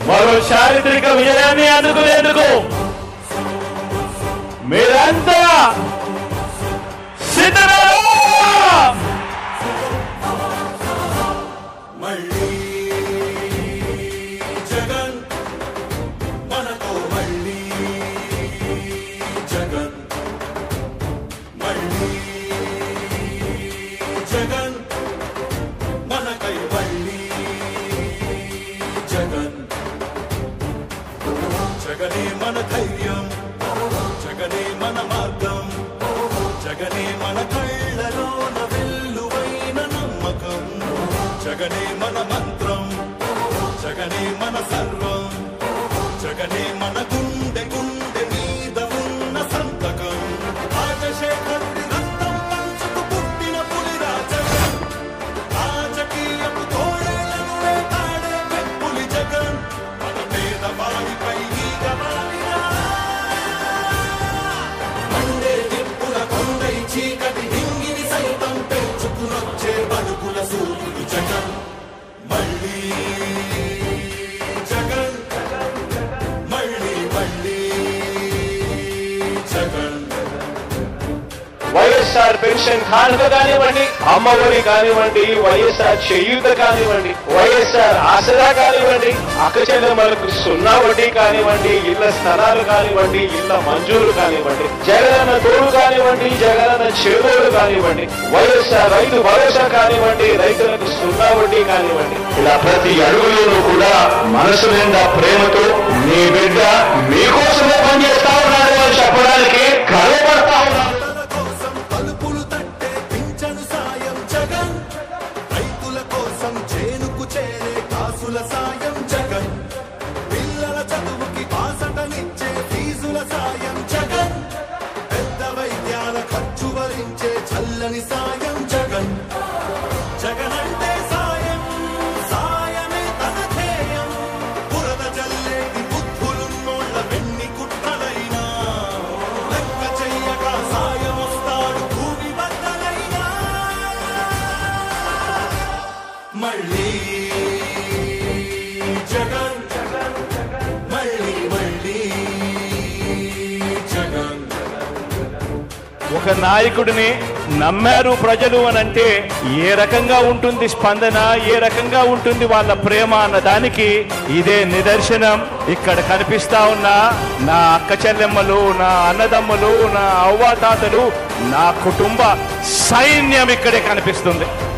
మరో చారిత్రక విజయాన్ని అందుకునేందుకు మీరంతా సిద్ధమా? మళ్ళీ జగన్ మనతో, మళ్ళీ జగన్, మళ్ళీ జగన్ మనకై, మళ్ళీ జగన్. జగనే మన ధైర్యం, జగనే మన మార్గం, జగనే మన కళ్ళలోన వెల్లువైన నమ్మకం, జగనే మన మంత్రం, జగనే మన సర్వం, జగనే మన గుండె గుండె మీద ఉన్న సంతకం. రాజశేఖరుడి రక్తం పంచుకు పుట్టిన పులిరా జగన్, రాజకీయపు తోడేళ్లను వేటాడే పెప్పులి జగన్, మన పేదవాడిపై ఈగ వాలినా మండే నిప్పుల కొండై చీకటి డింగిని సైతం పెంచుకునొచ్చే బడుగుల సూర్యుడు జగన్. మళ్ళీ జగన్, మళ్ళీ మళ్ళీ జగన్. వైఎస్ఆర్ పెన్షన్ కానుక కానివ్వండి, అమ్మఒడి కానివ్వండి, వైఎస్ఆర్ చేయూత కానివ్వండి, వైఎస్ఆర్ ఆసరా కానివ్వండి, అక్కచెల్లెమ్మలకు 0 వడ్డీ కానివ్వండి, ఇళ్ల స్థలాలు కానివ్వండి, ఇళ్ల మంజూరు కానివ్వండి, జగనన్న తోడు కానివ్వండి, జగనన్న చేదోడు కానివ్వండి, వైఎస్ఆర్ రైతు భరోసా కానివ్వండి, రైతులకు 0 వడ్డీ కానివ్వండి, ఇలా ప్రతి అడుగులోనూ కూడా మనసు నిండా ప్రేమతో మీ బిడ్డ మీకోసమే పనిచేస్తా ఉన్నాడు అని చెప్పడానికి గర్వపడతా ఉన్నాడు. తలుపులు తట్టే పింఛను సాయం జగన్, రైతుల కోసం చేనుకు చేరే కాసుల సాయం జగన్, పిల్లల చదువుకి బాసటనిచ్చే ఫీజుల సాయం జగన్, పెద్ద వైద్యాల ఖర్చు భరించే చల్లని సాయం జగన్. జగన్ అంటే సాయం, సాయమే తన ధ్యేయం, బురద జల్లేది బుద్ధులున్నోళ్ల వెన్ని కుట్రలైనా లెక్క చెయ్యక సాయం వస్తాడు భూమి బద్దలైనా. మళ్ళీ జగన్, మళ్ళీ మళ్ళీ జగన్. ఒక నాయకుడిని నమ్మారు ప్రజలు అనంటే ఏ రకంగా ఉంటుంది స్పందన, ఏ రకంగా ఉంటుంది వాళ్ళ ప్రేమ అన్న దానికి ఇదే నిదర్శనం. ఇక్కడ కనిపిస్తా ఉన్న నా అక్క చెల్లెమ్మలు, నా అన్నదమ్ములు, నా అవ్వాతాతలు, నా కుటుంబ సైన్యం ఇక్కడే కనిపిస్తుంది.